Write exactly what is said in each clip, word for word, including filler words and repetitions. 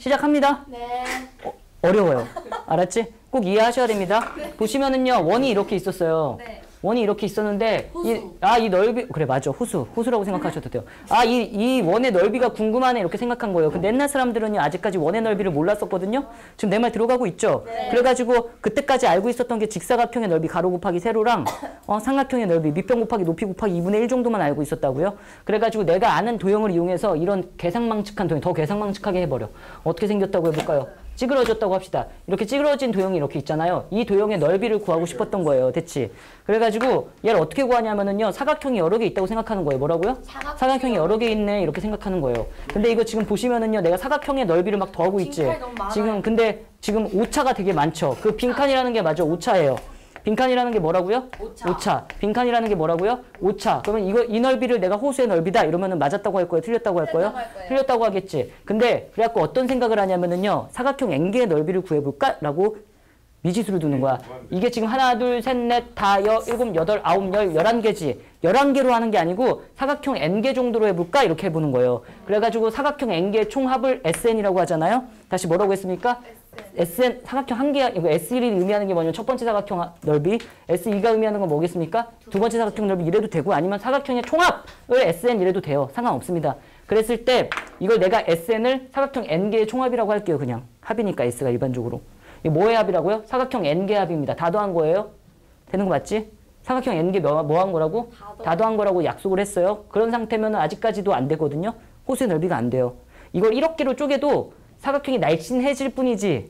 시작합니다. 네. 어, 어려워요. 알았지? 꼭 이해하셔야 됩니다. 네. 보시면은요, 원이 이렇게 있었어요. 네. 원이 이렇게 있었는데, 호수. 이, 아, 이 넓이, 그래, 맞아. 호수. 호수라고 생각하셔도 돼요. 아, 이, 이 원의 넓이가 궁금하네. 이렇게 생각한 거예요. 근데 옛날 사람들은요, 아직까지 원의 넓이를 몰랐었거든요. 지금 내 말 들어가고 있죠? 네. 그래가지고, 그때까지 알고 있었던 게 직사각형의 넓이 가로 곱하기 세로랑, 어, 삼각형의 넓이 밑변 곱하기 높이 곱하기 이분의 일 정도만 알고 있었다고요. 그래가지고 내가 아는 도형을 이용해서 이런 계상망측한 도형, 더 계상망측하게 해버려. 어떻게 생겼다고 해볼까요? 찌그러졌다고 합시다. 이렇게 찌그러진 도형이 이렇게 있잖아요. 이 도형의 넓이를 구하고 싶었던 거예요. 됐지? 그래가지고 얘를 어떻게 구하냐면은요. 사각형이 여러 개 있다고 생각하는 거예요. 뭐라고요? 사각형. 사각형이 여러 개 있네. 이렇게 생각하는 거예요. 근데 이거 지금 보시면은요. 내가 사각형의 넓이를 막 더하고 있지. 빈칸이 너무 많아요. 지금 근데 지금 오차가 되게 많죠. 그 빈칸이라는 게 맞아. 오차예요. 빈칸이라는 게 뭐라고요? 오차. 오차. 빈칸이라는 게 뭐라고요? 오차. 그러면 이거 이 넓이를 내가 호수의 넓이다 이러면은 맞았다고 할 거예요? 틀렸다고 할 거예요? 틀렸다고 할 거예요. 틀렸다고 하겠지. 근데 그래갖고 어떤 생각을 하냐면은요. 사각형 N개의 넓이를 구해볼까? 라고 미지수를 두는 거야. 이게 지금 하나, 둘, 셋, 넷, 다, 여, 일곱, 여덟, 아홉, 열, 열한 개지. 열한 개로 하는 게 아니고 사각형 N개 정도로 해볼까? 이렇게 해보는 거예요. 그래가지고 사각형 N개의 총합을 에스엔이라고 하잖아요. 다시 뭐라고 했습니까? 에스엔, 사각형 한 개, 이거 에스일이 의미하는 게 뭐냐면 첫 번째 사각형 넓이, 에스이가 의미하는 건 뭐겠습니까? 두 번째 사각형 넓이 이래도 되고 아니면 사각형의 총합을 에스엔 이래도 돼요. 상관없습니다. 그랬을 때 이걸 내가 에스엔을 사각형 N개의 총합이라고 할게요. 그냥 합이니까 S가 일반적으로. 이게 뭐의 합이라고요? 사각형 N개 합입니다. 다 더한 거예요? 되는 거 맞지? 사각형 N개 뭐 한 거라고? 다 더한 거라고 약속을 했어요. 그런 상태면 아직까지도 안 되거든요. 호수의 넓이가 안 돼요. 이걸 일억개로 쪼개도 사각형이 날씬해질 뿐이지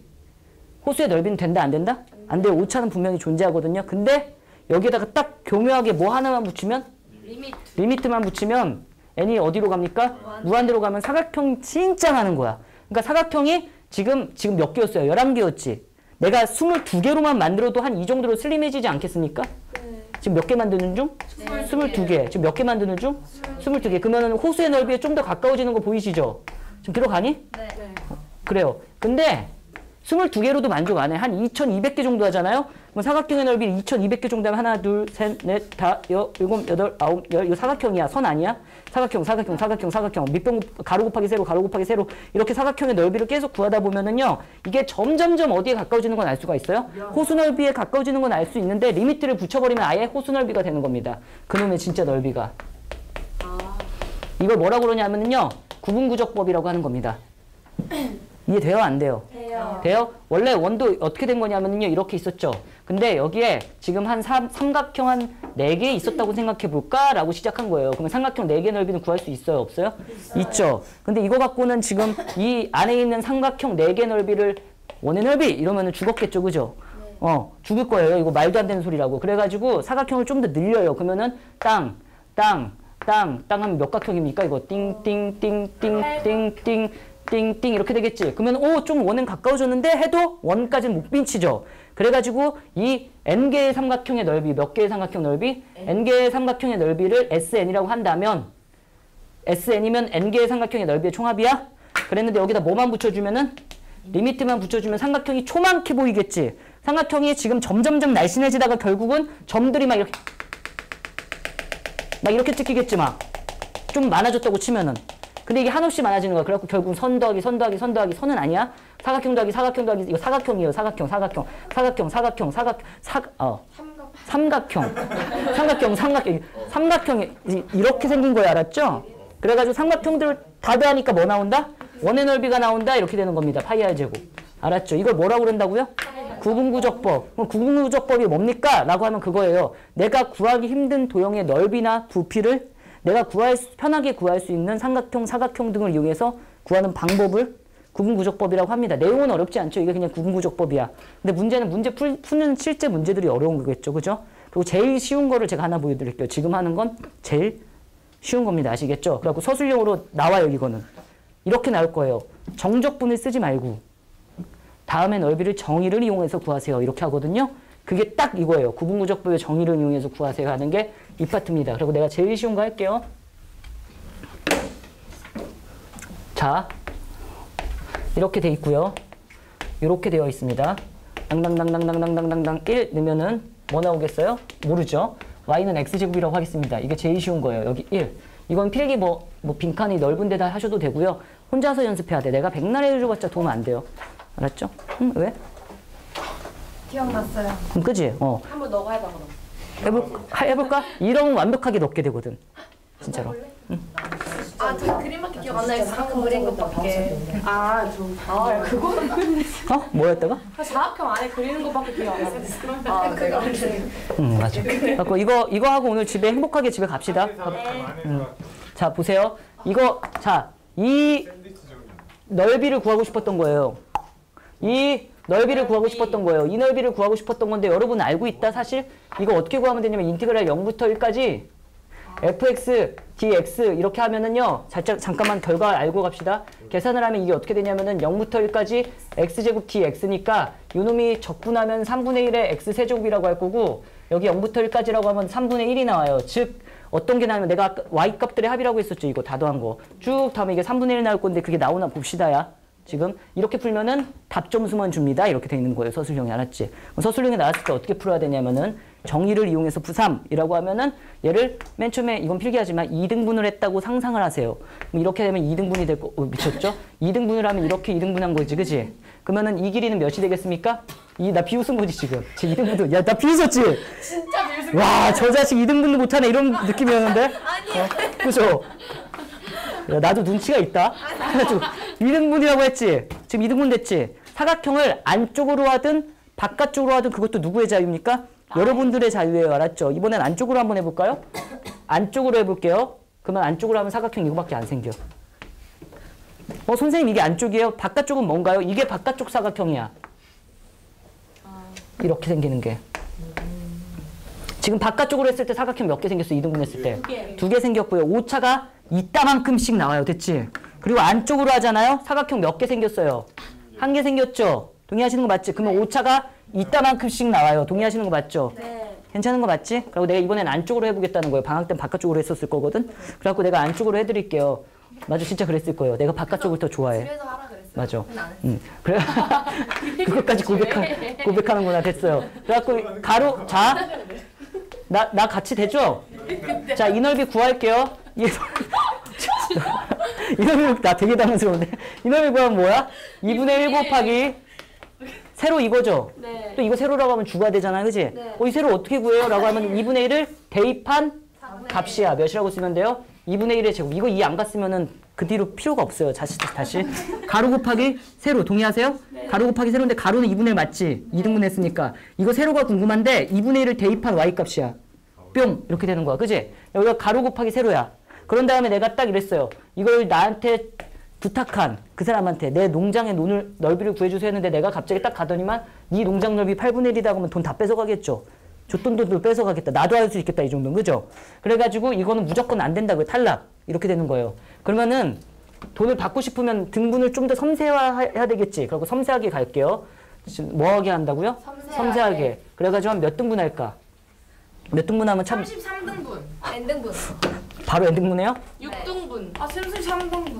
호수의 넓이는 된다 안 된다? 안 돼요. 오차는 분명히 존재하거든요. 근데 여기에다가 딱 교묘하게 뭐 하나만 붙이면 리미트. 리미트만 붙이면 n이 어디로 갑니까? 무한대. 무한대로 가면 사각형이 진짜 많은 거야. 그러니까 사각형이 지금 지금 몇 개였어요? 열한 개였지. 내가 스물두 개로만 만들어도 한 이 정도로 슬림해지지 않겠습니까? 네. 지금 몇 개 만드는 중? 네. 스물두 개. 지금 몇 개 만드는 중? 스물두 개. 그러면 호수의 넓이에 좀 더 가까워지는 거 보이시죠? 지금 들어가니? 네. 네. 그래요. 근데 스물두 개로도 만족 안 해. 한 이천이백 개 정도 하잖아요? 그럼 사각형의 넓이는 이천이백 개 정도 하면 하나, 둘, 셋, 넷, 다, 여, 일곱, 여덟, 아홉, 열. 이거 사각형이야. 선 아니야? 사각형, 사각형, 사각형, 사각형. 밑변 곱- 가로 곱하기 세로, 가로 곱하기 세로. 이렇게 사각형의 넓이를 계속 구하다 보면은요. 이게 점점점 어디에 가까워지는 건 알 수가 있어요? 호수 넓이에 가까워지는 건 알 수 있는데 리미트를 붙여버리면 아예 호수 넓이가 되는 겁니다. 그놈의 진짜 넓이가. 아. 이걸 뭐라고 그러냐면요. 구분구적법이라고 하는 겁니다. 이해돼요? 안 돼요? 돼요. 돼요? 원래 원도 어떻게 된 거냐면요. 이렇게 있었죠. 근데 여기에 지금 한 삼, 삼각형 한 네 개 있었다고 생각해 볼까? 라고 시작한 거예요. 그러면 삼각형 네 개 넓이는 구할 수 있어요? 없어요? 있어요. 있죠. 근데 이거 갖고는 지금 이 안에 있는 삼각형 네 개 넓이를 원의 넓이 이러면은 죽었겠죠. 그죠? 네. 어, 죽을 거예요. 이거 말도 안 되는 소리라고. 그래가지고 사각형을 좀 더 늘려요. 그러면은 땅, 땅, 땅, 땅 하면 몇 각형입니까? 이거 띵, 띵, 띵, 띵, 띵, 띵, 띵, 띵 이렇게 되겠지. 그러면 오, 좀 원은 가까워졌는데 해도 원까지는 못 미치죠. 그래가지고 이 n개의 삼각형의 넓이, 몇 개의 삼각형 넓이? n개의 삼각형의 넓이를 에스엔이라고 한다면 에스엔이면 n개의 삼각형의 넓이의 총합이야? 그랬는데 여기다 뭐만 붙여주면은 리미트만 붙여주면 삼각형이 초만게 보이겠지. 삼각형이 지금 점점점 날씬해지다가 결국은 점들이 막 이렇게 막 이렇게 찍히겠지 막. 좀 많아졌다고 치면은. 근데 이게 한없이 많아지는 거야. 그래갖고 결국 선 더하기 선 더하기 선 더하기 선은 아니야. 사각형 더하기 사각형 더하기 이거 사각형이에요. 사각형 사각형 사각형 사각형 사각 사어 삼각형 삼각형 삼각형 삼각형이 이- 이렇게 생긴 거야. 알았죠? 그래가지고 삼각형들을 다 더하니까 뭐 나온다? 원의 넓이가 나온다. 이렇게 되는 겁니다. 파이 r 제곱. 알았죠? 이걸 뭐라고 그런다고요? 구분구적법. 그럼 구분구적법이 뭡니까? 라고 하면 그거예요. 내가 구하기 힘든 도형의 넓이나 부피를 내가 구할 수, 편하게 구할 수 있는 삼각형, 사각형 등을 이용해서 구하는 방법을 구분구적법이라고 합니다. 내용은 어렵지 않죠. 이게 그냥 구분구적법이야. 근데 문제는 문제 풀, 푸는 실제 문제들이 어려운 거겠죠. 그죠? 그리고 제일 쉬운 거를 제가 하나 보여드릴게요. 지금 하는 건 제일 쉬운 겁니다. 아시겠죠? 그래갖고 서술형으로 나와요. 이거는. 이렇게 나올 거예요. 정적분을 쓰지 말고 다음에 넓이를 정의를 이용해서 구하세요. 이렇게 하거든요. 그게 딱 이거예요. 구분구적법의 정의를 이용해서 구하세요 하는 게 이 파트입니다. 그리고 내가 제일 쉬운 거 할게요. 자, 이렇게 돼 있고요. 이렇게 되어 있습니다. 당당당당당당당당 일 넣으면은 뭐 나오겠어요? 모르죠. y는 x제곱이라고 하겠습니다. 이게 제일 쉬운 거예요. 여기 일. 이건 필기 뭐, 뭐 빈칸이 넓은 데다 하셔도 되고요. 혼자서 연습해야 돼. 내가 백날 해줘봤자 도움 안 돼요. 알았죠? 응? 왜? 기억났어요. 음, 그지? 어. 한번 너가 해봐 그럼. 해볼, 하- 해볼까? 이러면 완벽하게 넣게 되거든. 진짜로. 응. 아, 저 그림밖에 기억 안 나요. 사각형 그린 것밖에. 아, 저. 아, 그거는. 어? 뭐였다가? 사각형 안에 그리는 것밖에 기억 안 나요. 아, 그거 안 돼. 응, 맞아. 그래갖고 이거, 이거 하고 오늘 집에 행복하게 집에 갑시다. 음. 자, 보세요. 이거, 자, 이 넓이를 구하고 싶었던 거예요. 이 넓이를 구하고 싶었던 거예요. 이 넓이를 구하고 싶었던 건데 여러분 알고 있다 사실? 이거 어떻게 구하면 되냐면 인티그랄 영부터 일까지 fx, dx 이렇게 하면은요. 살짝 잠깐만 결과 알고 갑시다. 계산을 하면 이게 어떻게 되냐면은 영부터 일까지 x제곱 dx니까 요놈이 적분하면 삼분의 일의 x세제곱이라고 할 거고 여기 영부터 일까지라고 하면 삼분의 일이 나와요. 즉 어떤 게 나오면 내가 아까 y값들의 합이라고 했었죠. 이거 다 더한 거. 쭉 다음에 이게 삼분의 일 나올 건데 그게 나오나 봅시다야. 지금 이렇게 풀면은 답 점수만 줍니다. 이렇게 돼 있는 거예요. 서술형이. 알았지? 서술형이 나왔을 때 어떻게 풀어야 되냐면은 정의를 이용해서 부삼이라고 하면은 얘를 맨 처음에 이건 필기하지만 이등분을 했다고 상상을 하세요. 그럼 이렇게 되면 이등분이 될 거, 어, 미쳤죠? 이등분을 하면 이렇게 이등분한 거지, 그지? 그러면은 이 길이는 몇이 되겠습니까? 이, 나 비웃은 거지, 지금. 제 이등분도, 야, 나 비웃었지? 진짜 비웃음. 와, 저 자식 이등분도 못하네. 이런 느낌이었는데? 아니요. 어? 그죠? 야, 나도 눈치가 있다. 그래가지고 이등분이라고 했지. 지금 이등분 됐지. 사각형을 안쪽으로 하든 바깥쪽으로 하든 그것도 누구의 자유입니까? 아, 여러분들의 자유예요. 알았죠? 이번엔 안쪽으로 한번 해볼까요? 안쪽으로 해볼게요. 그러면 안쪽으로 하면 사각형 이거밖에 안 생겨. 어, 선생님 이게 안쪽이에요? 바깥쪽은 뭔가요? 이게 바깥쪽 사각형이야. 이렇게 생기는 게. 지금 바깥쪽으로 했을 때 사각형 몇 개 생겼어? 이등분 했을 때. 두 개. 두 개 생겼고요. 오차가 이따만큼씩 나와요. 됐지? 그리고 안쪽으로 하잖아요. 사각형 몇 개 생겼어요? 한 개 생겼죠? 동의하시는 거 맞지? 그러면 오차가 이따만큼씩 나와요. 동의하시는 거 맞죠? 네. 괜찮은 거 맞지? 그리고 내가 이번엔 안쪽으로 해보겠다는 거예요. 방학 땐 바깥쪽으로 했었을 거거든? 그래갖고 내가 안쪽으로 해드릴게요. 맞아, 진짜 그랬을 거예요. 내가 바깥쪽을 더 좋아해. 집에서 하라 그랬어요. 맞아. 근데 안 했어요. 응. 그래. 그것까지 고백하, 고백하는구나. 됐어요. 그래갖고 가로, 자. 나, 나 같이 되죠? 자, 이 넓이 구할게요. 이 이 넓이, 나 되게 당황스러운데. 이 넓이 구하면 뭐야? 이분의 일 곱하기 세로 이거죠? 네. 또 이거 세로라고 하면 주가 되잖아요. 그지? 네. 어, 이 세로 어떻게 구해요? 라고 하면 이분의 일을 대입한 값이야. 몇이라고 쓰면 돼요? 이분의 일의 제곱. 이거 이 안 갔으면은 그 뒤로 필요가 없어요. 다시, 다시. 가로 곱하기 세로. 동의하세요? 네. 가로 곱하기 세로인데 가로는 이분의 일 맞지? 이등분 했으니까. 이거 세로가 궁금한데 이분의 일을 대입한 y값이야. 뿅! 이렇게 되는 거야. 그지? 여기가 가로 곱하기 세로야. 그런 다음에 내가 딱 이랬어요. 이걸 나한테 부탁한 그 사람한테 내 농장의 논을, 넓이를 구해주세요 했는데 내가 갑자기 딱 가더니만 네 농장 넓이 팔분의 일이다 그러면 돈 다 뺏어가겠죠. 줬던 돈도 뺏어가겠다. 나도 할 수 있겠다. 이 정도는. 그죠? 그래가지고 이거는 무조건 안 된다고요. 탈락. 이렇게 되는 거예요. 그러면은 돈을 받고 싶으면 등분을 좀 더 섬세화해야 되겠지. 그리고 섬세하게 갈게요. 지금 뭐 하게 한다고요? 섬세하게. 섬세하게. 그래가지고 한 몇 등분 할까? 몇 등분 하면 참 삼십삼 등분. N등분. 바로 N등분해요? 육 등분. 아, 삼십삼 등분.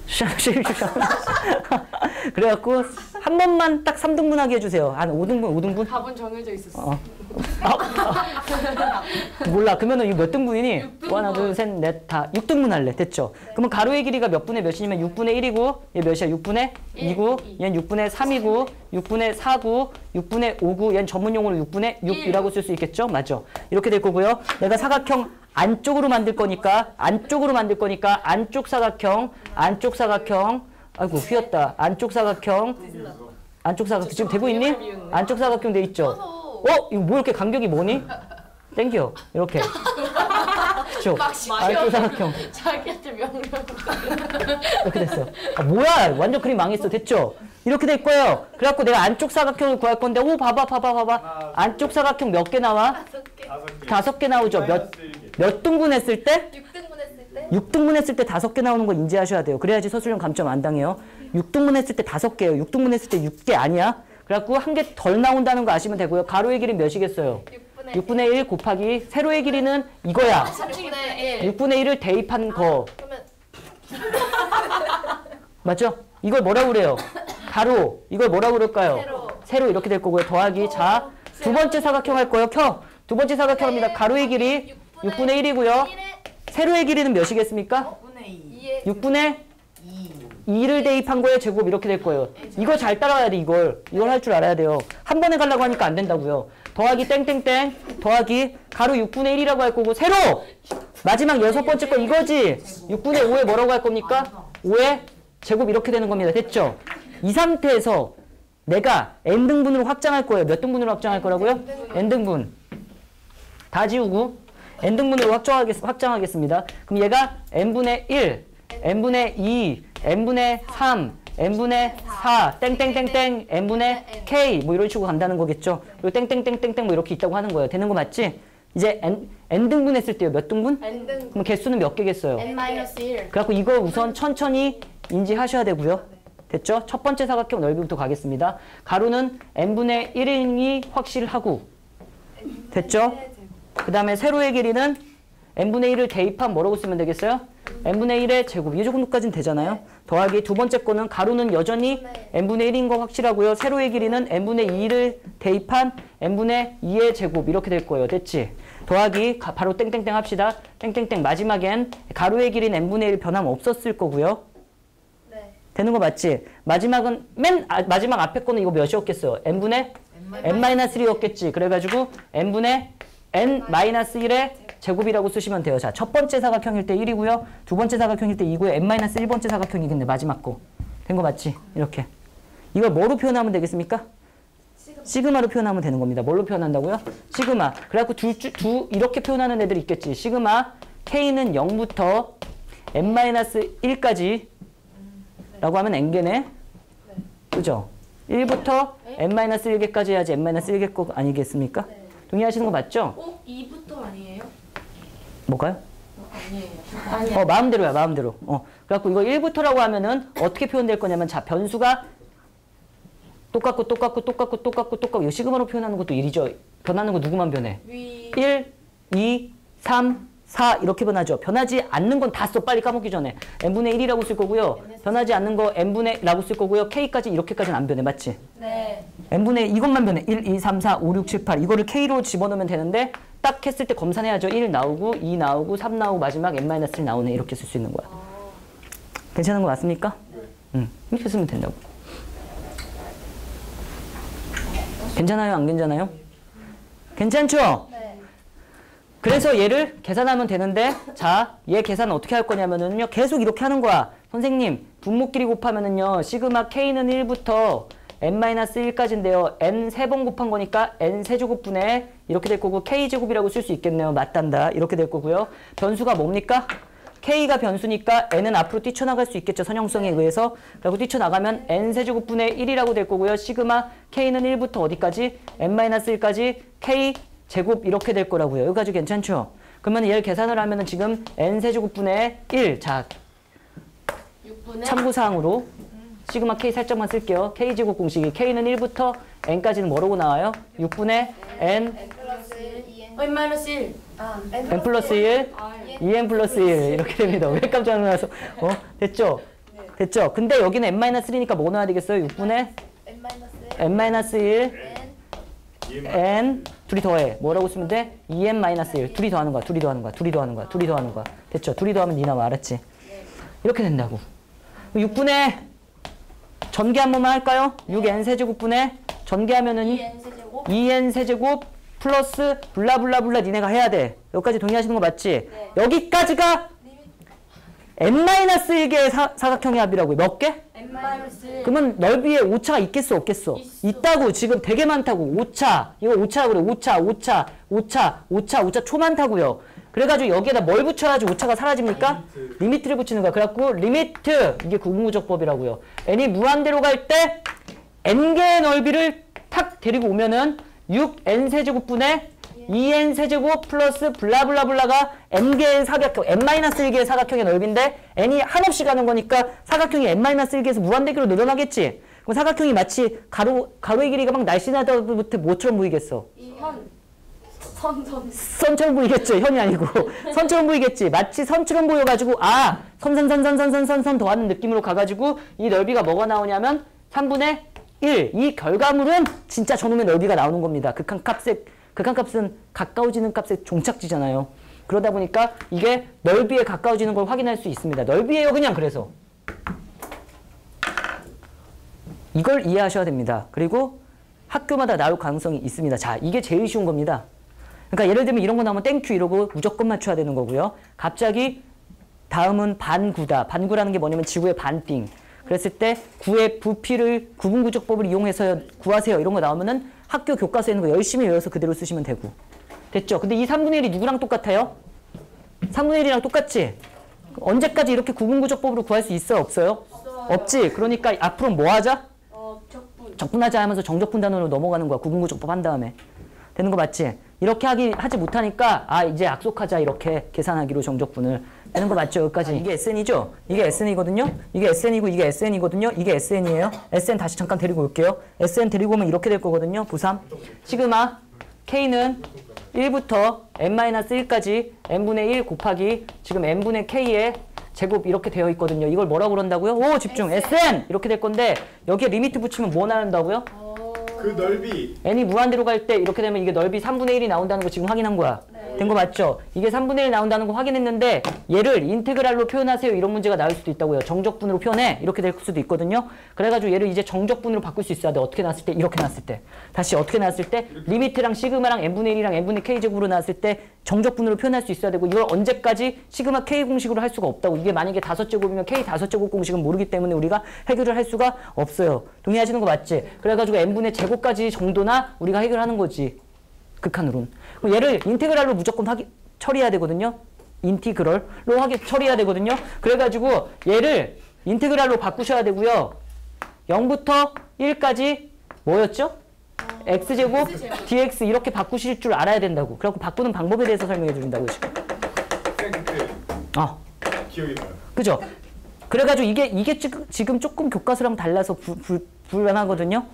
그래갖고 한 번만 딱 삼 등분하게 해주세요. 한 오 등분, 오 등분? 답은 정해져 있었어. 어. 아, 몰라. 그러면은 이거 몇 등분이니? 육 등분. 하나, 둘, 셋, 넷, 다. 육 등분 할래. 됐죠? 그러면 가로의 길이가 몇 분의 몇이냐면 육분의 일이고 얘 몇이야? 육분의 이고 얘는 육분의 삼이고 육분의 사고 육분의 오고 얘는 전문용어로 육분의 육이라고 쓸 수 있겠죠? 맞죠? 이렇게 될 거고요. 내가 사각형 안쪽으로 만들 거니까 안쪽으로 만들 거니까 안쪽 사각형 안쪽 사각형 아이고 휘었다. 안쪽 사각형 안쪽 사각형 지금 되고 있니? 안쪽 사각형 돼 있죠? 어? 이거 뭐 이렇게 간격이 뭐니? 땡겨. 이렇게. 그쵸? 안쪽 사각형. 자기한테 명령. 이렇게 됐어. 아, 뭐야? 완전 그림 망했어. 됐죠? 이렇게 될 거예요. 그래갖고 내가 안쪽 사각형을 구할 건데 오 봐봐 봐봐 봐봐. 안쪽 사각형 몇 개 나와? 다섯 개 나오죠. 몇, 몇 등분 했을 때? 육 등분 했을 때? 육 등분 했을 때 다섯 개 나오는 거 인지하셔야 돼요. 그래야지 서술형 감점 안 당해요. 육 등분 했을 때 다섯 개예요. 육 등분 했을 때 육 개 아니야? 그래갖고 한 개 덜 나온다는 거 아시면 되고요. 가로의 길이 몇이겠어요? 육분의 일 곱하기 세로의 길이는 이거야. 육분의 일. 육분의 일을 대입한 거. 그러면 맞죠? 이걸 뭐라고 그래요? 가로. 이걸 뭐라고 그럴까요? 세로. 세로 이렇게 될 거고요. 더하기. 자, 두 번째 사각형 할 거예요. 켜. 두 번째 사각형 합니다. 가로의 길이 육분의 일이고요. 세로의 길이는 몇이겠습니까? 육분의 이. 육분의 이를 대입한 거에 제곱 이렇게 될 거예요. 이거 잘 따라와야 돼, 이걸. 이걸 할 줄 알아야 돼요. 한 번에 가려고 하니까 안 된다고요. 더하기 땡땡땡 더하기 가로 육분의 일이라고 할 거고 세로! 마지막 여섯 번째 거 이거지? 육분의 오에 뭐라고 할 겁니까? 오에 제곱 이렇게 되는 겁니다. 됐죠? 이 상태에서 내가 n등분으로 확장할 거예요. 몇 등분으로 확장할 거라고요? n등분. 다 지우고 n등분으로 확장하겠, 확장하겠습니다. 그럼 얘가 n분의 일, n분의 이, n분의 삼, n분의 사, 땡땡땡땡, n분의 k 뭐 이런 식으로 간다는 거겠죠. 그리고 땡땡땡땡땡 뭐 이렇게 있다고 하는 거예요. 되는 거 맞지? 이제 n, n등분 했을 때요. 몇 등분? n등 그럼 개수는 몇 개겠어요? n 마이너스 일. 그래갖고 이거 우선 천천히 인지하셔야 되고요. 됐죠? 첫 번째 사각형 넓이부터 가겠습니다. 가로는 n분의 일이 확실하고 됐죠? 그 다음에 세로의 길이는 n분의 일을 대입한 뭐라고 쓰면 되겠어요? n분의 일의 제곱. 이 정도까지는 되잖아요. 더하기 두 번째 거는 가로는 여전히 n분의 일인 거 확실하고요. 세로의 길이는 n분의 이를 대입한 n분의 이의 제곱 이렇게 될 거예요. 됐지? 더하기 가, 바로 땡땡땡 합시다. 땡땡땡 마지막엔 가로의 길이는 n분의 일 변함 없었을 거고요. 네. 되는 거 맞지? 마지막은 맨 아, 마지막 앞에 거는 이거 몇이었겠어요? n분의 n-일이었겠지. 그래가지고 n분의 n-일의 제곱이라고 쓰시면 돼요. 자, 첫 번째 사각형일 때 일이고요. 두 번째 사각형일 때 이고요. n-일 번째 사각형이겠네. 마지막 거. 된 거 맞지? 이렇게. 이걸 뭐로 표현하면 되겠습니까? 시그마로 표현하면 되는 겁니다. 뭘로 표현한다고요? 시그마. 그래갖고 두, 두 이렇게 표현하는 애들이 있겠지. 시그마 k는 영부터 n-일까지 라고 하면 n개네. 그죠? 일부터 n-일 개까지 해야지 n-일 개 거 아니겠습니까? 네. 동의하시는 거 맞죠? 어? 이부터 아니에요? 뭐가요? 어, 아니에요. 아니에요. 어, 마음대로야, 마음대로. 어, 그래갖고 이거 일부터라고 하면은 어떻게 표현될 거냐면, 자, 변수가 똑같고, 똑같고, 똑같고, 똑같고, 똑같고, 이거 시그마로 표현하는 것도 일이죠. 변하는 거 누구만 변해? 위. 일, 이, 삼, 사 이렇게 변하죠. 변하지 않는 건 다 써. 빨리 까먹기 전에. n분의 일이라고 쓸 거고요. 변하지 않는 거 n분의 라고 쓸 거고요. k까지 이렇게까지는 안 변해. 맞지? 네. n분의 이것만 변해. 일, 이, 삼, 사, 오, 육, 칠, 팔 이거를 k로 집어넣으면 되는데 딱 했을 때 검산해야죠. 일 나오고 이 나오고 삼 나오고 마지막 n-일 나오네. 이렇게 쓸 수 있는 거야. 괜찮은 거 맞습니까? 응. 이렇게 쓰면 된다고. 괜찮아요? 안 괜찮아요? 괜찮죠? 네. 그래서 얘를 계산하면 되는데 자, 얘 계산은 어떻게 할 거냐면은요. 계속 이렇게 하는 거야. 선생님, 분모끼리 곱하면은요. 시그마 k는 일부터 n-일까지인데요. n 세 번 곱한 거니까 n 세제곱분의 이렇게 될 거고 k제곱이라고 쓸 수 있겠네요. 맞단다. 이렇게 될 거고요. 변수가 뭡니까? k가 변수니까 n은 앞으로 뛰쳐나갈 수 있겠죠. 선형성에 의해서. 그리고 뛰쳐나가면 n 세제곱분의 일이라고 될 거고요. 시그마 k는 일부터 어디까지? n-일까지 k 제곱 이렇게 될 거라고요. 여기까지 괜찮죠? 그러면 얘를 계산을 하면은 지금 n 세제곱분의 일. 자, 육분의 참고사항으로 시그마 k 살짝만 쓸게요. k제곱 공식이 k는 일부터 n까지는 뭐라고 나와요? 육분의 n, n 플러스 이 n. n 마이너스 일. 아, n 플러스 일, 이 n 플러스 일 이렇게 됩니다. 왜 깜짝 놀라서? 어? 됐죠? 됐죠? 근데 여기는 n-일이니까 뭐 넣어야 되겠어요? 육분의 n 마이너스 n-일, n. n 둘이 더해. 뭐라고 쓰면 돼? 이 n-일. 둘이 더하는 거야. 둘이 더하는 거야. 둘이 더하는 거야. 둘이 더하는 거야. 됐죠? 둘이 더하면 니 나와. 알았지? 이렇게 된다고. 육분의 전개 한 번만 할까요? 육 n 세제곱분의 전개하면은 이 n 세제곱. 이 n 세제곱 플러스 블라블라블라 니네가 해야 돼. 여기까지 동의하시는 거 맞지? 네. 여기까지가 n-일 개의 사, 사각형의 합이라고요. 몇 개? n 마이너스 일. 그러면 넓이에 오차가 있겠어 없겠어? 있어. 있다고. 지금 되게 많다고. 오차. 이거 오차라고 그래. 오차, 오차, 오차, 오차, 오차 초 많다고요. 그래가지고 여기에다 뭘 붙여야지 오차가 사라집니까? 리미트. 리미트를 붙이는 거야. 그래갖고 리미트. 이게 구분구조법이라고요. n이 무한대로 갈 때 n개의 넓이를 탁 데리고 오면은 육 n 세제곱분의 이 n 세제곱 플러스 블라블라블라가 n개의 사각형, n-일 개의 사각형의 넓이인데 n이 한없이 가는 거니까 사각형이 n-일 개에서 무한대기로 늘어나겠지? 그럼 사각형이 마치 가로, 가로의 길이가 막 날씬하다부터 뭐처럼 보이겠어? 이 현. 선, 선. 선처럼 보이겠죠? 현이 아니고 선처럼 보이겠지? 마치 선처럼 보여가지고 아! 선, 선, 선, 선, 선, 선, 선, 선 더하는 느낌으로 가가지고 이 넓이가 뭐가 나오냐면 삼분의 일. 이 결과물은 진짜 저놈의 넓이가 나오는 겁니다. 극한값의 극한값은 가까워지는 값의 종착지잖아요. 그러다 보니까 이게 넓이에 가까워지는 걸 확인할 수 있습니다. 넓이에요 그냥. 그래서 이걸 이해하셔야 됩니다. 그리고 학교마다 나올 가능성이 있습니다. 자, 이게 제일 쉬운 겁니다. 그러니까 예를 들면 이런 거 나오면 땡큐 이러고 무조건 맞춰야 되는 거고요. 갑자기 다음은 반구다. 반구라는 게 뭐냐면 지구의 반빙. 그랬을 때 구의 부피를 구분구조법을 이용해서 구하세요. 이런 거 나오면은 학교 교과서에 있는 거 열심히 외워서 그대로 쓰시면 되고. 됐죠? 근데 이 삼분의 일이 누구랑 똑같아요? 삼분의 일이랑 똑같지? 언제까지 이렇게 구분구조법으로 구할 수 있어? 없어요? 없어요. 없지? 그러니까 앞으로 뭐 하자? 어, 적분. 적분하자 하면서 정적분 단원으로 넘어가는 거야. 구분구조법 한 다음에. 되는 거 맞지? 이렇게 하기, 하지 못하니까 아 이제 약속하자 이렇게 계산하기로 정적분을. 되는 거 맞죠? 여기까지. 이게 에스엔이죠? 이게 에스엔이거든요? 이게 에스엔이고 이게 에스엔이거든요? 이게 에스엔이에요? 에스엔 다시 잠깐 데리고 올게요. 에스엔 데리고 오면 이렇게 될 거거든요. 부삼. 시그마 K는 일부터 n-일까지 n분의 일 곱하기 지금 n분의 K의 제곱 이렇게 되어 있거든요. 이걸 뭐라고 그런다고요? 오 집중! 에스엔! 이렇게 될 건데 여기에 리미트 붙이면 뭐 나온다고요? 그 넓이 n이 무한대로 갈 때 이렇게 되면 이게 넓이 삼분의 일이 나온다는 거 지금 확인한 거야. 네. 된 거 맞죠? 이게 삼분의 일 나온다는 거 확인했는데 얘를 인테그랄로 표현하세요. 이런 문제가 나올 수도 있다고요. 정적분으로 표현해. 이렇게 될 수도 있거든요. 그래가지고 얘를 이제 정적분으로 바꿀 수 있어야 돼. 어떻게 나왔을 때? 이렇게 나왔을 때. 다시 어떻게 나왔을 때? 리미트랑 시그마랑 n분의 일이랑 n분의 k제곱으로 나왔을 때 정적분으로 표현할 수 있어야 되고 이걸 언제까지 시그마 k 공식으로 할 수가 없다고. 이게 만약에 다섯 제곱이면 k 다섯 제곱 공식은 모르기 때문에 우리가 해결을 할 수가 없어요. 동의하시는 거 맞지? 그래가지고 n분의 제곱까지 정도나 우리가 해결하는 거지. 극한으로는. 그럼 얘를 인테그랄로 무조건 하기, 처리해야 되거든요. 인티그럴로 하기 처리해야 되거든요. 그래가지고 얘를 인테그랄로 바꾸셔야 되고요. 영부터 일까지 뭐였죠? x제곱 dx 이렇게 바꾸실 줄 알아야 된다고. 그래갖고 바꾸는 방법에 대해서 설명해 드린다고 지금. 그때 어. 기억이 나요. 그죠? 그래가지고 이게 이게 지금, 지금 조금 교과서랑 달라서 부, 불, 불안하거든요.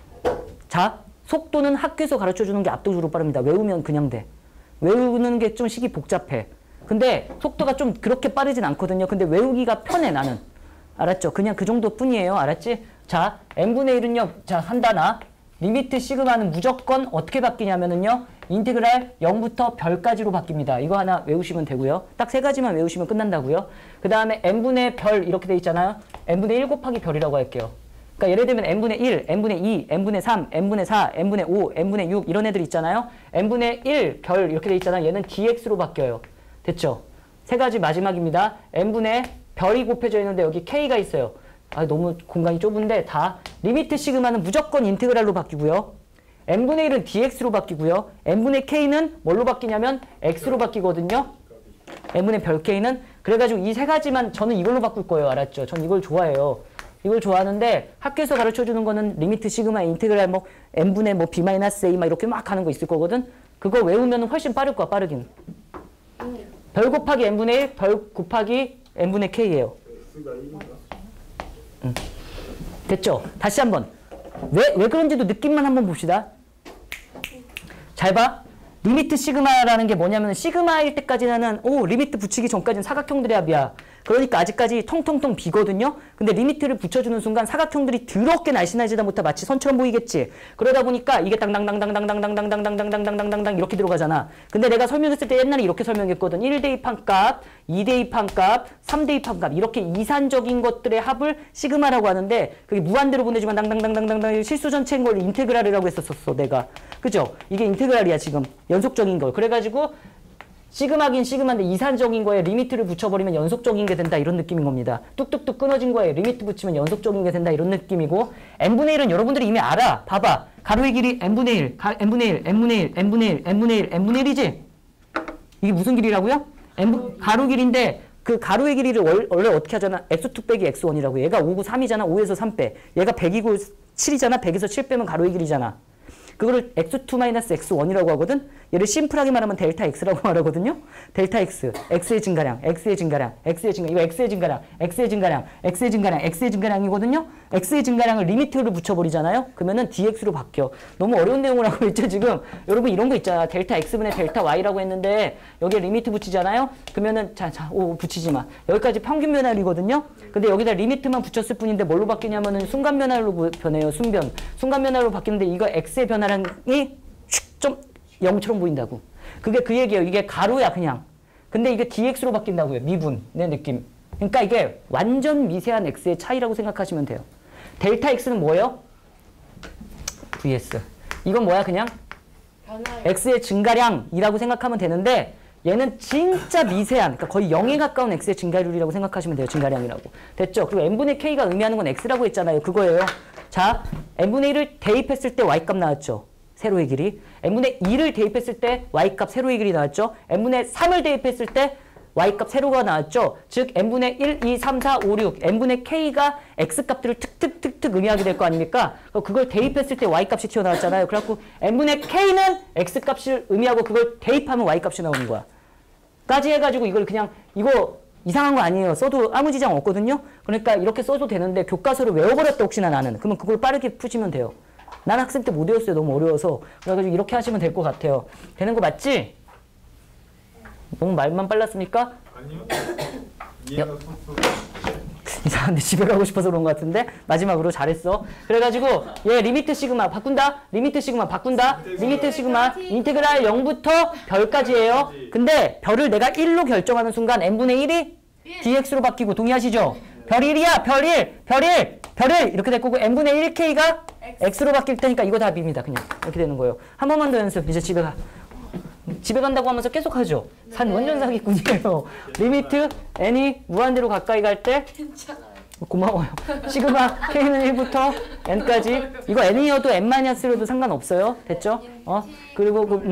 자, 속도는 학교에서 가르쳐주는 게 압도적으로 빠릅니다. 외우면 그냥 돼. 외우는 게 좀 식이 복잡해. 근데 속도가 좀 그렇게 빠르진 않거든요. 근데 외우기가 편해 나는. 알았죠? 그냥 그 정도 뿐이에요. 알았지? 자, n분의 일은요. 자, 한다나. 리미트 시그마는 무조건 어떻게 바뀌냐면은요. 인테그랄 영부터 별까지로 바뀝니다. 이거 하나 외우시면 되고요. 딱 세 가지만 외우시면 끝난다고요. 그 다음에 n분의 별 이렇게 돼 있잖아요. n분의 일 곱하기 별이라고 할게요. 그러니까 예를 들면 n분의 일, n분의 이, n분의 삼, n분의 사, n분의 오, n분의 육 이런 애들 있잖아요. n분의 일, 별 이렇게 돼 있잖아요. 얘는 dx로 바뀌어요. 됐죠? 세 가지 마지막입니다. n분의 별이 곱해져 있는데 여기 k가 있어요. 아, 너무 공간이 좁은데 다 리미트 시그마는 무조건 인테그랄로 바뀌고요. n분의 일은 dx로 바뀌고요. n분의 k는 뭘로 바뀌냐면 x로 바뀌거든요. n분의 별 k는. 그래가지고 이 세 가지만 저는 이걸로 바꿀 거예요. 알았죠? 전 이걸 좋아해요. 이걸 좋아하는데 학교에서 가르쳐주는 거는 리미트 시그마 인테그랄 뭐 n분의 뭐 b 마이너스 a 막 이렇게 막 하는 거 있을 거거든. 그거 외우면 훨씬 빠를 거야. 빠르긴. 별 곱하기 n분의 일, 별 곱하기 n분의 k예요. 응. 됐죠? 다시 한번. 왜, 왜 그런지도 느낌만 한번 봅시다. 잘 봐. 리미트 시그마라는 게 뭐냐면 시그마일 때까지는 오 리미트 붙이기 전까지는 사각형들의 합이야. 그러니까 아직까지 통통통 비거든요. 근데 리미트를 붙여주는 순간 사각형들이 더럽게 날씬하지다 못해 마치 선처럼 보이겠지. 그러다 보니까 이게 땅땅땅땅땅땅땅땅땅땅땅땅땅땅땅땅땅땅 이렇게 들어가잖아. 근데 내가 설명했을 때 옛날에 이렇게 설명했거든. 일 대입한 값, 이 대입한 값, 삼 대입한 값 이렇게 이산적인 것들의 합을 시그마라고 하는데 그게 무한대로 보내주면 땅땅땅땅땅땅 실수 전체인 걸 인테그랄이라고 했었었어 내가. 그죠? 이게 인테그랄이야 지금. 연속적인 걸. 그래가지고 시그마긴 시그마인데 이산적인 거에 리미트를 붙여버리면 연속적인 게 된다 이런 느낌인 겁니다. 뚝뚝뚝 끊어진 거에 리미트 붙이면 연속적인 게 된다 이런 느낌이고 n분의 일은 여러분들이 이미 알아. 봐봐. 가로의 길이 n분의 일, 가, n분의 일, n분의 일, n분의 일, n분의 일, n분의 일이지? 이게 무슨 길이라고요? n, 가로 길인데 그 가로의 길이를 월, 원래 어떻게 하잖아? 엑스 투 빼기 엑스 원이라고. 얘가 오고 삼이잖아. 오에서 삼 빼. 얘가 백이고 칠이잖아. 백에서 칠 빼면 가로의 길이잖아. 그거를 엑스 투 마이너스 엑스 원이라고 하거든. 얘를 심플하게 말하면 델타 x라고 말하거든요. 델타 x, x의 증가량, x의 증가량, x의 증가, 이거 x의 증가량, x의 증가량, x의 증가량, x의 증가량이거든요. x의 증가량을 리미트를 붙여버리잖아요. 그러면은 dx로 바뀌어. 너무 어려운 내용을 하고 있죠 지금. 여러분 이런 거 있잖아. 델타 x분의 델타 y라고 했는데 여기에 리미트 붙이잖아요. 그러면은 자, 자, 오 붙이지 마. 여기까지 평균 변화율이거든요. 근데 여기다 리미트만 붙였을 뿐인데 뭘로 바뀌냐면은 순간 변화율로 변해요. 순변. 순간 변화율로 바뀌는데 이거 x의 변화량이 좀 영처럼 보인다고. 그게 그 얘기예요. 이게 가로야 그냥. 근데 이게 dx로 바뀐다고요. 미분 내 느낌. 그러니까 이게 완전 미세한 x의 차이라고 생각하시면 돼요. 델타 x는 뭐예요? vs. 이건 뭐야 그냥? x의 증가량이라고 생각하면 되는데 얘는 진짜 미세한, 그러니까 거의 영에 가까운 x의 증가율이라고 생각하시면 돼요. 증가량이라고. 됐죠? 그리고 n분의 k가 의미하는 건 x라고 했잖아요. 그거예요. 자, n분의 일을 대입했을 때 y값 나왔죠. 세로의 길이. n분의 이를 대입했을 때 y값 세로의 길이 나왔죠. n분의 삼을 대입했을 때 y값 세로가 나왔죠. 즉 n분의 일, 이, 삼, 사, 오, 육, n분의 k가 x값들을 툭툭툭툭 의미하게 될 거 아닙니까? 그걸 대입했을 때 y값이 튀어나왔잖아요. 그래갖고 n분의 k는 x값을 의미하고 그걸 대입하면 y값이 나오는 거야. 까지 해가지고 이걸 그냥 이거 이상한 거 아니에요. 써도 아무 지장 없거든요. 그러니까 이렇게 써도 되는데 교과서를 외워버렸다 혹시나 나는. 그러면 그걸 빠르게 푸시면 돼요. 난 학생 때 못 외웠어요. 너무 어려워서. 그래가지고 이렇게 하시면 될 것 같아요. 되는 거 맞지? 너무 말만 빨랐습니까? 아니요. 이해가 쏙쏙. 이상한데 집에 가고 싶어서 그런 것 같은데 마지막으로 잘했어. 그래가지고 얘 리미트 시그마 바꾼다. 리미트 시그마 바꾼다. 리미트 시그마 인테그랄 영부터 별까지예요. 근데 별을 내가 일로 결정하는 순간 n분의 일이 dx로 바뀌고 동의하시죠? 별 일이야. 별 일. 별 일. 별 일. 이렇게 될 거고 n분의 일 k가 x로 바뀔 테니까 이거 답입니다. 그냥 이렇게 되는 거예요. 한 번만 더 연습. 이제 집에 가. 집에 간다고 하면서 계속 하죠. 산 완전 사기꾼이에요. 리미트 n이 무한대로 가까이 갈 때 고마워요. 시그마 k는 일부터 n까지 이거 n이어도 n-1로도 상관없어요. 됐죠? 어? 그리고 그,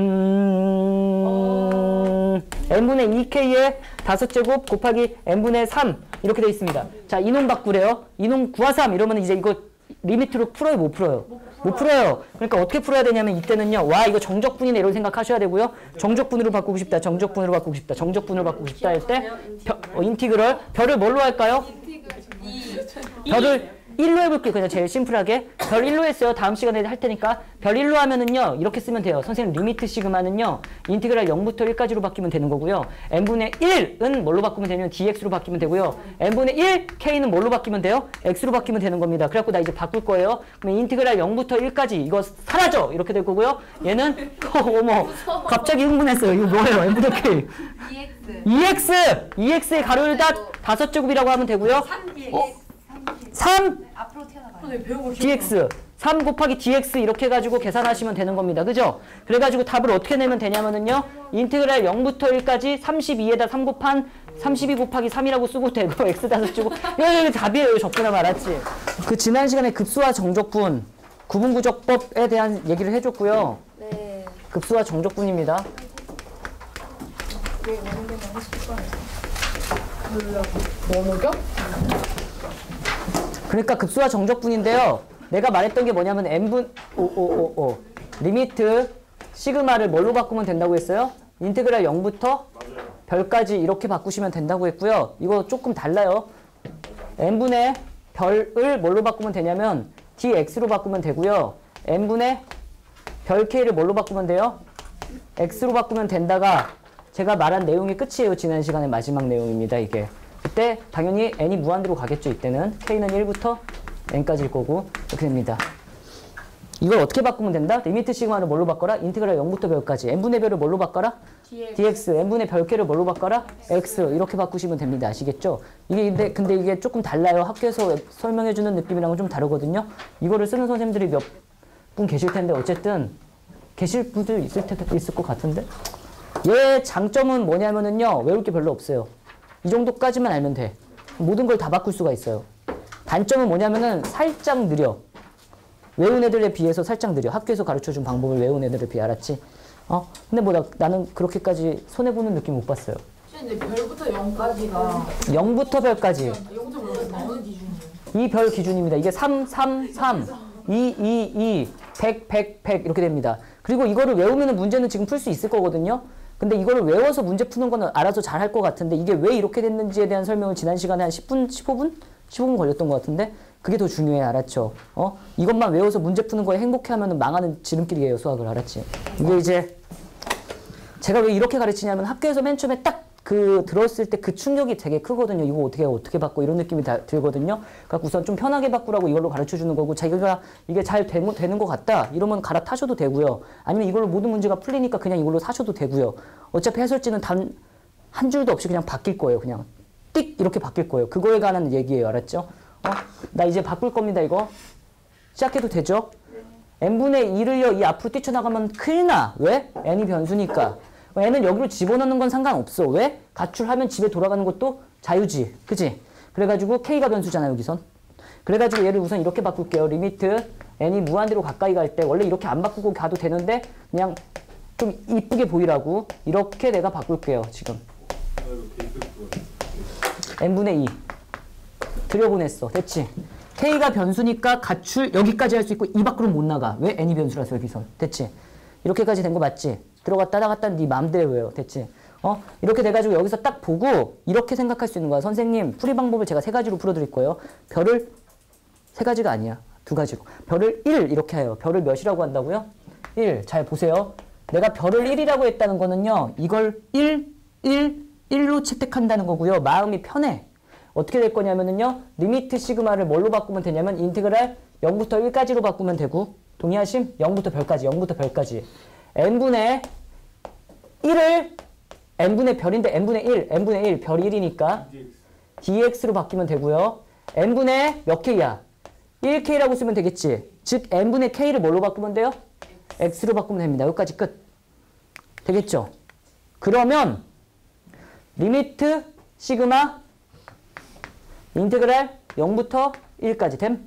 음... n분의 이 k의 다섯 제곱 곱하기 n분의 삼 이렇게 돼 있습니다. 자, 이놈 바꾸래요. 이놈 구하삼 이러면 이제 이거 리미트로 풀어요? 못 풀어요? 못 풀어요. 그러니까 어떻게 풀어야 되냐면 이때는요. 와 이거 정적분이네 이런 생각하셔야 되고요. 정적분으로 바꾸고 싶다. 정적분으로 바꾸고 싶다. 정적분으로 바꾸고 싶다 할 때 어, 인티그럴 별을 뭘로 할까요? 별을 일로 해볼게요. 그냥 제일 심플하게 별 일로 했어요. 다음 시간에 할 테니까 별 일로 하면은요 이렇게 쓰면 돼요. 선생님 리미트 시그마는요 인티그랄 영부터 일까지로 바뀌면 되는 거고요. n분의 일은 뭘로 바꾸면 되냐면 dx로 바뀌면 되고요. n분의 일 k는 뭘로 바뀌면 돼요? x로 바뀌면 되는 겁니다. 그래갖고 나 이제 바꿀 거예요. 그러면 인티그랄 영부터 일까지 이거 사라져 이렇게 될 거고요. 얘는 어, 어머 갑자기 흥분했어요. 이거 뭐예요? n분의 k ex ex의 가로를 다 다섯 제곱이라고 하면 되고요. 어? 삼 앞으로 튀어나가요. dx 삼 곱하기 dx 이렇게 해가지고 계산하시면 되는 겁니다. 그죠? 그래가지고 답을 어떻게 내면 되냐면은요 인테그랄 영부터 일까지 삼십이에다 삼 곱한 삼십이 곱하기 삼이라고 쓰고 되고 x 다섯 주고 이거 답이에요. 적구나 말았지. 그 지난 시간에 급수와 정적분 구분구적법에 대한 얘기를 해줬고요. 네. 급수와 정적분입니다. 원호교? 그러니까 급수와 정적분인데요. 내가 말했던 게 뭐냐면 n분 오오오오 리미트 시그마를 뭘로 바꾸면 된다고 했어요? 인테그랄 영부터 별까지 이렇게 바꾸시면 된다고 했고요. 이거 조금 달라요. n분의 별을 뭘로 바꾸면 되냐면 dx로 바꾸면 되고요. n분의 별 k를 뭘로 바꾸면 돼요? x로 바꾸면 된다가 제가 말한 내용이 끝이에요. 지난 시간의 마지막 내용입니다. 이게. 그때 당연히 n이 무한대로 가겠죠. 이때는 k는 일부터 n까지일 거고 이렇게 됩니다. 이걸 어떻게 바꾸면 된다? 리미트 시그마를 뭘로 바꿔라? 인테그랄 영부터 별까지. n분의 별을 뭘로 바꿔라? dx. dx. n분의 별케를 뭘로 바꿔라? x. 이렇게 바꾸시면 됩니다. 아시겠죠? 이게 근데, 근데 이게 조금 달라요. 학교에서 설명해주는 느낌이랑은 좀 다르거든요. 이거를 쓰는 선생님들이 몇 분 계실 텐데 어쨌든 계실 분들 있을 텐데 있을 것 같은데 얘 장점은 뭐냐면은요 외울 게 별로 없어요. 이 정도까지만 알면 돼. 모든 걸 다 바꿀 수가 있어요. 단점은 뭐냐면은 살짝 느려. 외운 애들에 비해서 살짝 느려. 학교에서 가르쳐준 방법을 외운 애들에 비해. 알았지? 어? 근데 뭐 나, 나는 그렇게까지 손해보는 느낌 못 봤어요. 근데 별부터 영까지가 영부터 별까지. 영부터 별까지 어느 기준이에요? 이 별 기준입니다. 이게 삼, 삼, 삼, 이, 이, 이, 백, 백, 백 이렇게 됩니다. 그리고 이거를 외우면 문제는 지금 풀 수 있을 거거든요. 근데 이거를 외워서 문제 푸는 거는 알아서 잘 할 것 같은데 이게 왜 이렇게 됐는지에 대한 설명을 지난 시간에 한 십 분, 십오 분? 십오 분 걸렸던 것 같은데 그게 더 중요해. 알았죠? 어? 이것만 외워서 문제 푸는 거에 행복해하면 망하는 지름길이에요. 수학을. 알았지? 이게 이제 제가 왜 이렇게 가르치냐면 학교에서 맨 처음에 딱 그 들었을 때 그 충격이 되게 크거든요. 이거 어떻게 어떻게 바꿔 이런 느낌이 다 들거든요. 그러니까 우선 좀 편하게 바꾸라고 이걸로 가르쳐 주는 거고 자기가 이게 잘 되는, 되는 것 같다 이러면 갈아타셔도 되고요. 아니면 이걸로 모든 문제가 풀리니까 그냥 이걸로 사셔도 되고요. 어차피 해설지는 단 한 줄도 없이 그냥 바뀔 거예요. 그냥 띡 이렇게 바뀔 거예요. 그거에 관한 얘기예요. 알았죠? 어? 나 이제 바꿀 겁니다, 이거. 시작해도 되죠? n분의 이를요, 이 앞으로 뛰쳐나가면 큰일 나. 왜? n이 변수니까. n은 여기로 집어넣는 건 상관없어. 왜? 가출하면 집에 돌아가는 것도 자유지. 그지? 그래가지고 k가 변수잖아, 여기선. 그래가지고 얘를 우선 이렇게 바꿀게요. 리미트 n이 무한대로 가까이 갈 때 원래 이렇게 안 바꾸고 가도 되는데 그냥 좀 이쁘게 보이라고 이렇게 내가 바꿀게요, 지금. n분의 이. 들여보냈어. 됐지? k가 변수니까 가출 여기까지 할 수 있고 이 밖으로 못 나가. 왜? n이 변수라서 여기선. 됐지? 이렇게까지 된 거 맞지? 들어갔다 나갔다 네 맘대로예요. 됐지? 어? 이렇게 돼가지고 여기서 딱 보고 이렇게 생각할 수 있는 거야. 선생님 풀이 방법을 제가 세 가지로 풀어드릴 거예요. 별을 세 가지가 아니야. 두 가지로. 별을 일 이렇게 해요. 별을 몇이라고 한다고요? 일. 잘 보세요. 내가 별을 일이라고 했다는 거는요. 이걸 일, 일, 일로 채택한다는 거고요. 마음이 편해. 어떻게 될 거냐면은요. 리미트 시그마를 뭘로 바꾸면 되냐면 인테그랄 영부터 일까지로 바꾸면 되고 동의하심? 영부터 별까지, 영부터 별까지. n분의 일을 n분의 별인데 n분의 일, n분의 일, 별이 일이니까 dx로 바뀌면 되고요. n분의 몇 k야? 일 케이라고 쓰면 되겠지. 즉 n분의 k를 뭘로 바꾸면 돼요? x로 바꾸면 됩니다. 여기까지 끝. 되겠죠? 그러면 리미트 시그마 인테그랄 영부터 일까지 됨?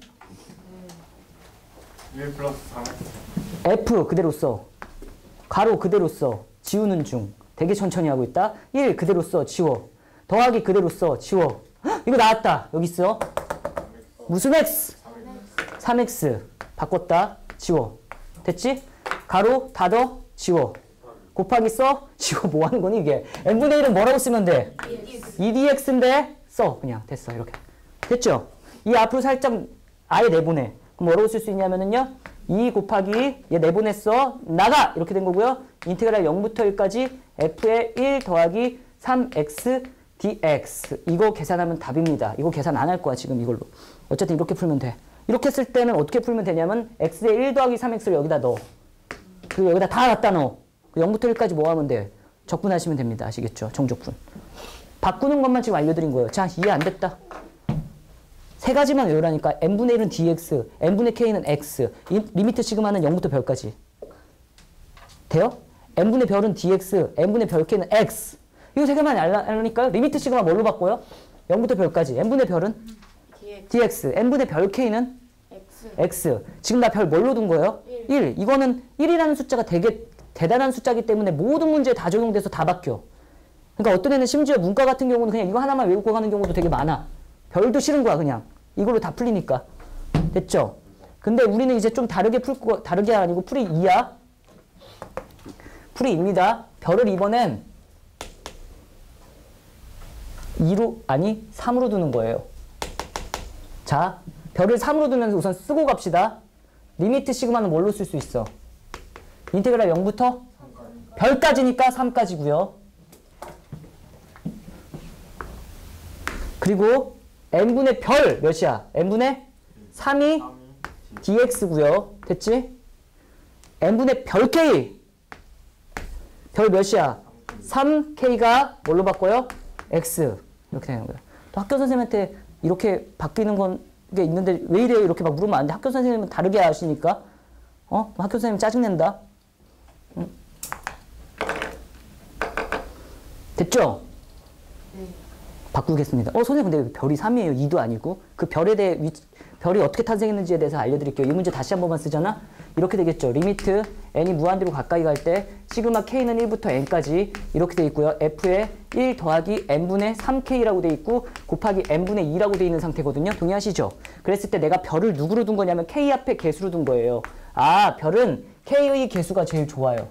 일 플러스 삼 f 그대로 써. 가로 그대로 써. 지우는 중. 되게 천천히 하고 있다. 일 그대로 써. 지워. 더하기 그대로 써. 지워. 헉, 이거 나왔다. 여기 있어. 무슨 x? 삼 엑스. 바꿨다. 지워. 됐지? 가로 닫어. 지워. 곱하기 써. 지워. 뭐 하는 거니 이게? n분의 일은 뭐라고 쓰면 돼? 이 디엑스인데 써. 그냥 됐어. 이렇게. 됐죠? 이 앞으로 살짝 아예 내보내. 그럼 뭐라고 쓸 수 있냐면은요. 이 곱하기 얘 내보냈어. 나가! 이렇게 된 거고요. 인테그랄 영부터 일까지 f의 일 더하기 삼 엑스 dx. 이거 계산하면 답입니다. 이거 계산 안 할 거야 지금 이걸로. 어쨌든 이렇게 풀면 돼. 이렇게 쓸 때는 어떻게 풀면 되냐면 x의 일 더하기 삼 엑스를 여기다 넣어. 그리고 여기다 다 갖다 넣어. 영부터 일까지 뭐 하면 돼? 적분하시면 됩니다. 아시겠죠? 정적분. 바꾸는 것만 지금 알려드린 거예요. 자, 이해 안 됐다. 세 가지만 외우라니까. n분의 일은 dx, n분의 k는 x, 리미트 시그마는 영부터 별까지. 돼요? n분의 별은 dx, n분의 별 k는 x. 이거 세 개만 알려니까요. 리미트 시그마 뭘로 바꿔요? 영부터 별까지. n분의 별은 dx, n분의 별 k는 X. x. 지금 나 별 뭘로 둔 거예요? 일. 일. 이거는 일이라는 숫자가 되게 대단한 숫자이기 때문에 모든 문제에 다 적용돼서 다 바뀌어. 그러니까 어떤 애는 심지어 문과 같은 경우는 그냥 이거 하나만 외우고 가는 경우도 되게 많아. 별도 싫은 거야 그냥. 이걸로 다 풀리니까. 됐죠? 근데 우리는 이제 좀 다르게 풀 거, 다르게 아니고 풀이 이야. 풀이 이입니다. 별을 이번엔 이로, 아니 삼으로 두는 거예요. 자, 별을 삼으로 두면서 우선 쓰고 갑시다. 리미트 시그마는 뭘로 쓸 수 있어? 인테그랄 영부터 별까지니까 삼까지고요. 그리고 n분의 별 몇이야? n분의 삼이 dx고요. 됐지? n분의 별 k 별 몇이야? 삼 케이가 뭘로 바꿔요? x. 이렇게 되는 거야. 또 학교 선생님한테 이렇게 바뀌는 건 게 있는데 왜 이래요? 이렇게 막 물으면 안 돼. 학교 선생님은 다르게 아시니까. 어? 학교 선생님 짜증낸다. 응? 됐죠? 네. 바꾸겠습니다. 어, 선생님 근데 별이 삼이에요. 이도 아니고. 그 별에 대해 위, 별이 어떻게 탄생했는지에 대해서 알려드릴게요. 이 문제 다시 한 번만 쓰잖아? 이렇게 되겠죠. 리미트 n이 무한대로 가까이 갈 때 시그마 k는 일부터 n까지 이렇게 돼 있고요. f에 일 더하기 n분의 삼 케이라고 돼 있고 곱하기 n분의 이라고 돼 있는 상태거든요. 동의하시죠? 그랬을 때 내가 별을 누구로 둔 거냐면 k 앞에 개수로 둔 거예요. 아, 별은 k의 개수가 제일 좋아요.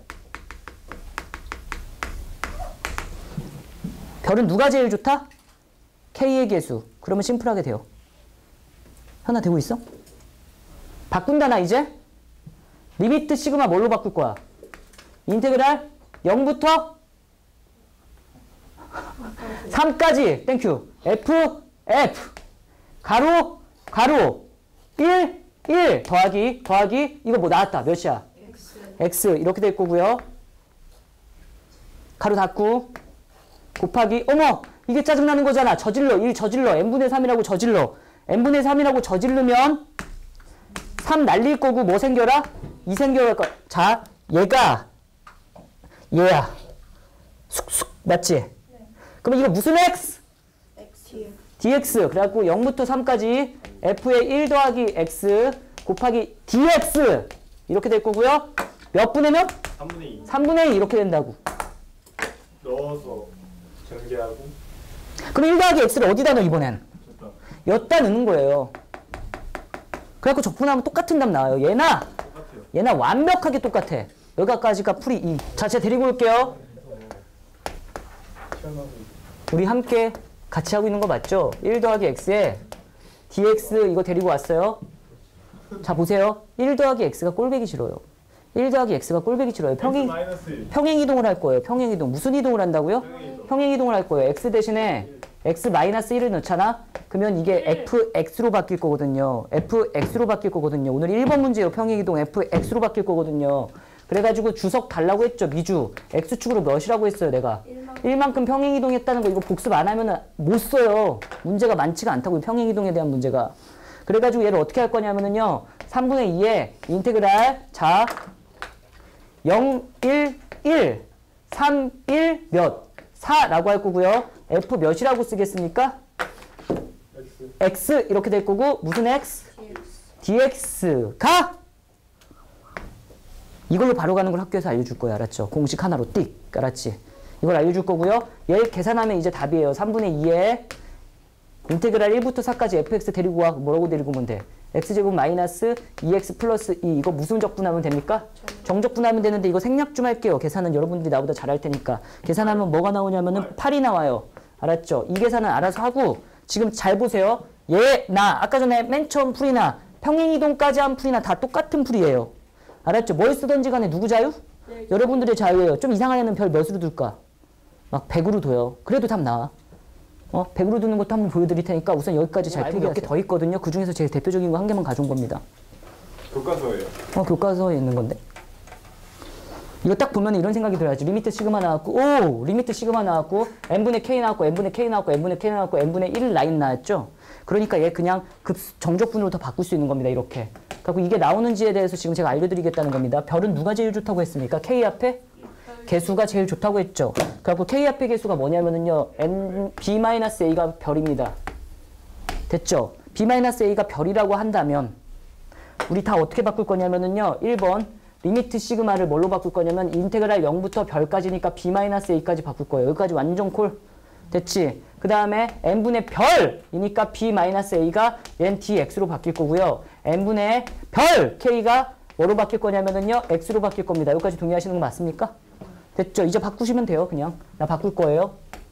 별은 누가 제일 좋다? k의 개수. 그러면 심플하게 돼요. 하나 되고 있어? 바꾼다 나 이제? 리미트 시그마 뭘로 바꿀 거야? 인테그랄 영부터 삼까지 땡큐. f f 가로 가로 일 일 더하기 더하기 이거 뭐 나왔다. 몇이야? X. x 이렇게 될 거고요. 가로 닫고 곱하기 어머 이게 짜증나는 거잖아. 저질러 일 저질러 n분의 삼이라고 저질러 n분의 삼이라고 저지르면 삼 날릴 거고 뭐 생겨라? 이 생겨갈 거. 자, 얘가 얘야. 쑥쑥 맞지? 네. 그럼 이거 무슨 x? X. dx. 그래갖고 영부터 삼까지 f의 일 더하기 x 곱하기 dx 이렇게 될 거고요. 몇 분의 몇? 삼분의 이 삼분의 이 이렇게 된다고. 넣어서 전개하고 그럼 일 더하기 x를 어디다 넣어 이번엔? 됐다. 여기다 넣는 거예요. 그래갖고 적분하면 똑같은 답 나와요. 얘나 똑같아요. 얘나 완벽하게 똑같아. 여기까지가 풀이 이. 자, 제가 데리고 올게요. 튀어나오고 우리 함께 같이 하고 있는 거 맞죠? 일 더하기 x에 dx 이거 데리고 왔어요. 자, 보세요. 일 더하기 x가 꼴배기 싫어요. 일 더하기 x가 꼴배기 싫어요. 평행, 마이너스 일. 평행 이동을 할 거예요. 평행 이동. 무슨 이동을 한다고요? 평행 이동. 평행 이동을 할 거예요. x 대신에 x 마이너스 일을 넣잖아? 그러면 이게 fx로 바뀔 거거든요. fx로 바뀔 거거든요. 오늘 일 번 문제예요. 평행 이동 fx로 바뀔 거거든요. 그래가지고 주석 달라고 했죠. 미주. x축으로 몇이라고 했어요. 내가. 일만큼 평행 이동했다는 거 이거 복습 안 하면 못 써요. 문제가 많지가 않다고요. 평행 이동에 대한 문제가. 그래가지고 얘를 어떻게 할 거냐면은요. 삼분의 이에 인테그랄 자 영, 일, 일, 삼, 일, 몇, 사라고 할 거고요. f 몇이라고 쓰겠습니까? X. x 이렇게 될 거고 무슨 x? dx가 이걸로 바로 가는 걸 학교에서 알려줄 거야. 알았죠? 공식 하나로 띡. 알았지? 이걸 알려줄 거고요. 얘 계산하면 이제 답이에요. 삼분의 이에 인테그랄 일부터 사까지 fx 데리고 와. 뭐라고 데리고 오면 돼? x제곱 마이너스 이 엑스 플러스 이 이거 무슨 적분하면 됩니까? 정적분하면 되는데 이거 생략 좀 할게요. 계산은 여러분들이 나보다 잘할 테니까. 계산하면 뭐가 나오냐면은 팔이 나와요. 알았죠? 이 계산은 알아서 하고 지금 잘 보세요. 얘, 나 아까 전에 맨 처음 풀이나 평행이동까지 한 풀이나 다 똑같은 풀이에요. 알았죠? 뭘 쓰던지 간에 누구 자유? 네. 여러분들의 자유예요. 좀 이상한 애는 별 몇으로 둘까? 막 백으로 둬요. 그래도 답 나와. 어? 백으로 두는 것도 한번 보여드릴 테니까 우선 여기까지 잘 풀기 몇 개 더 있거든요. 그 중에서 제일 대표적인 거 한 개만 가져온 겁니다. 교과서예요. 어, 교과서에 있는 건데. 이거 딱 보면 이런 생각이 들어야지. 리미트 시그마 나왔고, 오! 리미트 시그마 나왔고, n분의 k 나왔고, n분의 k 나왔고, n분의 k 나왔고, n분의 일 라인 나왔죠? 그러니까 얘 그냥 급 정적분으로 더 바꿀 수 있는 겁니다. 이렇게. 그리고 이게 나오는지에 대해서 지금 제가 알려드리겠다는 겁니다. 별은 누가 제일 좋다고 했습니까? k 앞에? 개수가 제일 좋다고 했죠. 그래갖고 k 앞의 개수가 뭐냐면은요, n, b-a가 별입니다. 됐죠? b-a가 별이라고 한다면, 우리 다 어떻게 바꿀 거냐면은요, 일 번, 리미트 시그마를 뭘로 바꿀 거냐면, 인테그랄 영부터 별까지니까 b-a까지 바꿀 거예요. 여기까지 완전 콜. 됐지? 그 다음에 n분의 별이니까 b-a가 얘는 dx로 바뀔 거고요. n분의 별 k가 뭐로 바뀔 거냐면은요, x로 바뀔 겁니다. 여기까지 동의하시는 거 맞습니까? 됐죠? 이제 바꾸시면 돼요. 그냥. 나 바꿀 거예요.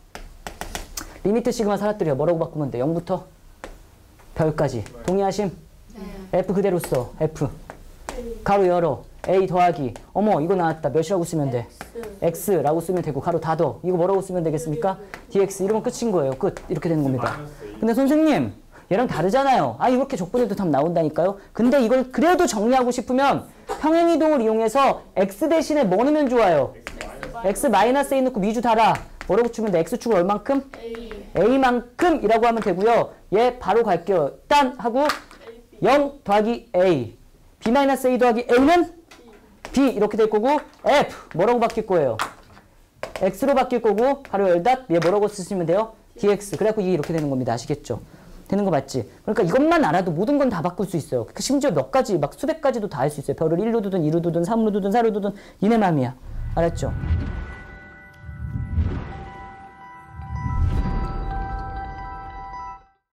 리미트 시그마 사라뜨려. 뭐라고 바꾸면 돼? 영부터 별까지. 동의하심? 네. F 그대로 써. F. 가로 열어. A 더하기. 어머 이거 나왔다. 몇이라고 쓰면 돼? X. X라고 쓰면 되고 가로 닫어. 이거 뭐라고 쓰면 되겠습니까? dx. 이러면 끝인 거예요. 끝. 이렇게 되는 겁니다. 근데 선생님 얘랑 다르잖아요. 아 이렇게 적분해도 답 나온다니까요. 근데 이걸 그래도 정리하고 싶으면 평행이동을 이용해서 x 대신에 뭐 넣으면 좋아요? x 마이너스 a 넣고 미주 달아. 뭐라고 치면 돼? x축을 얼만큼? A. a만큼 이라고 하면 되고요. 얘 바로 갈게요. 딴 하고 영 더하기 a. b 마이너스 a 더하기 a는 b 이렇게 될 거고 f 뭐라고 바뀔 거예요? x로 바뀔 거고 가로 열닫 얘 뭐라고 쓰시면 돼요? dx. 그래갖고 이게 이렇게 되는 겁니다. 아시겠죠? 되는 거 맞지? 그러니까 이것만 알아도 모든 건 다 바꿀 수 있어요. 심지어 몇 가지, 막 수백 가지도 다 할 수 있어요. 별을 일로 두든 이로 두든 삼로 두든 사로 두든 니네 맘이야. 알았죠?